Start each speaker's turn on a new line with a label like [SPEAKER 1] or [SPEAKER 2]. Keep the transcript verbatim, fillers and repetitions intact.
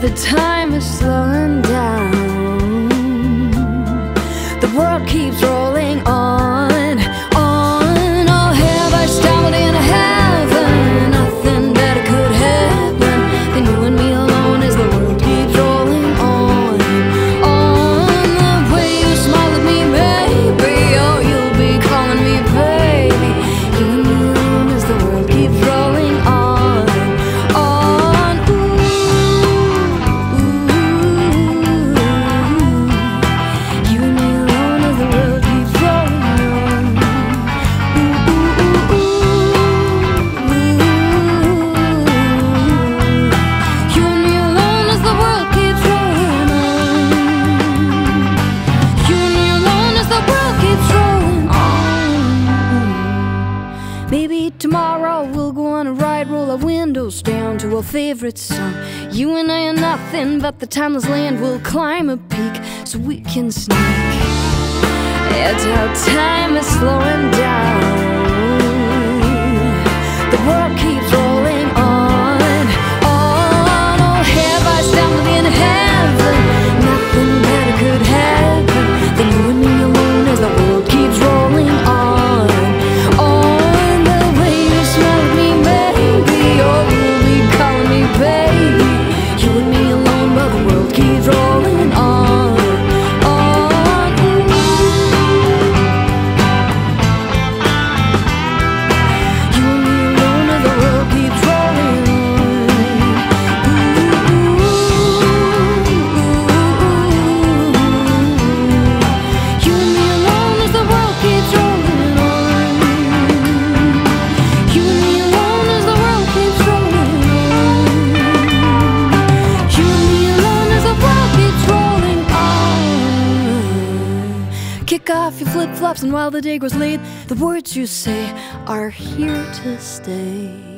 [SPEAKER 1] the time is slowing down. The world keeps rolling on, on. Oh, have I stumbled into heaven? Nothing better could happen than you and me alone as the world keeps rolling on, on. The way you smile at me, baby, oh, you'll be calling me baby. You and me alone as the world keeps rolling on, on. Ooh, ooh, you and me alone as the world keeps rolling on. Ooh, ooh, ooh, ooh. You and me alone as the world keeps rolling on. You and me alone as the world keeps rolling on. Maybe tomorrow we'll go on a ride, roll our windows down to our favorite song. You and I are nothing but the timeless land. We'll climb a peak so we can sneak. It's how time is slowing down. The world keeps rolling on, on. Oh, have I stumbled in heaven? Nothing better could happen than you and me alone as the world keeps rolling on, on. The way you smile at me, baby, oh, you'll be calling me baby. You and me alone while the world keeps rolling on, on. You and me alone as the world keeps rolling on. You and me alone as the world keeps rolling on. You and me alone as the world keeps rolling on. You and me alone as the world keeps rolling on. Kick off your flip-flops and while the day grows late, the words you say are here to stay.